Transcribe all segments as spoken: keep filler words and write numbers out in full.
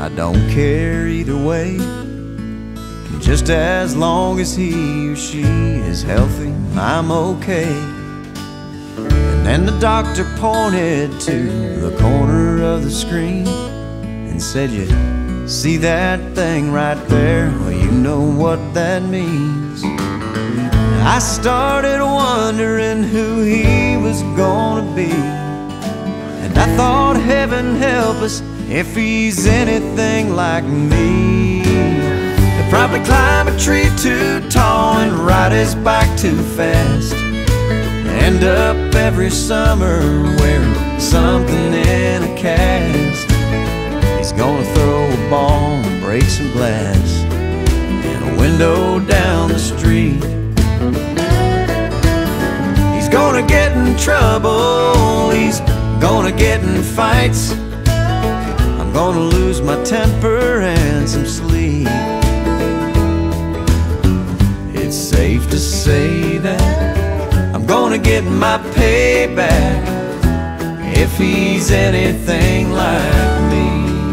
don't care either way. Just as long as he or she is healthy, I'm okay. And then the doctor pointed to the corner of the screen and said, "You see that thing right there? Well, you know what that means." I started wondering who he was gonna be, and I thought, heaven help us if he's anything like me. He'll probably climb a tree too tall and ride his bike too fast, end up every summer wearing something in a cast. He's gonna throw a ball and break some glass in a window down the street. He's gonna get in trouble, he's gonna get in fights. I'm gonna lose my temper and some sleep. It's safe to say that I'm gonna get my payback if he's anything like me.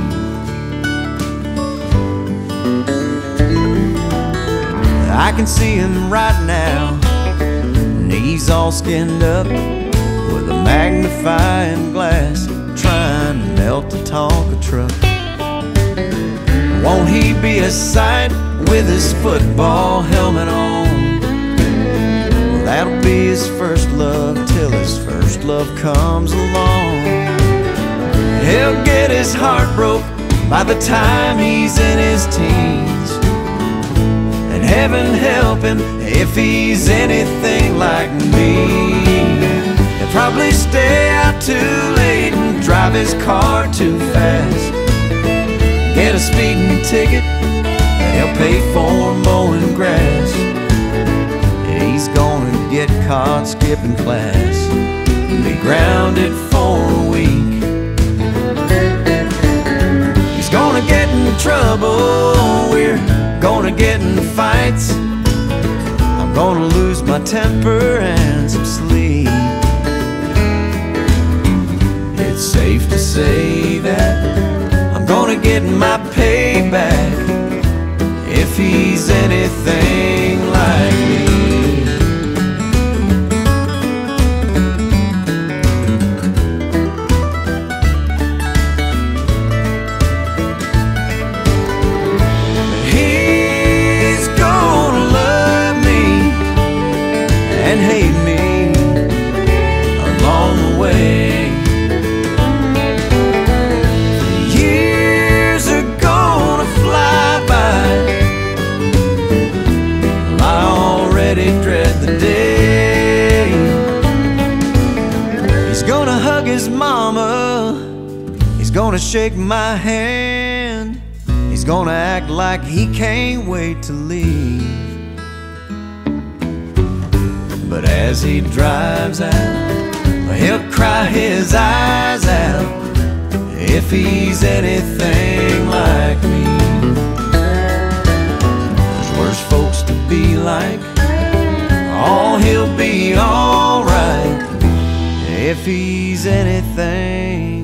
I can see him right now, knees all skinned up, with a magnifying glass, trying to melt the Tonka truck. Won't he be a sight with his football helmet on? Well, that'll be his first love till his first love comes along. He'll get his heart broke by the time he's in his teens, and heaven help him if he's anything like me. He'll probably stay out too late and drive his car too fast, get a speeding ticket that he'll pay for mowing grass. He's gonna get caught skipping class and be grounded for a week. He's gonna get in trouble, we're gonna get in fights. I'm gonna lose my temper and some sleep. It's safe to say that I'm gonna get my payback if he's anything like me. He's gonna love me and hate me along the way. Dread the day he's gonna hug his mama, he's gonna shake my hand, he's gonna act like he can't wait to leave. But as he drives out, he'll cry his eyes out if he's anything like me. There's worse folks to be like, oh, he'll be alright if he's anything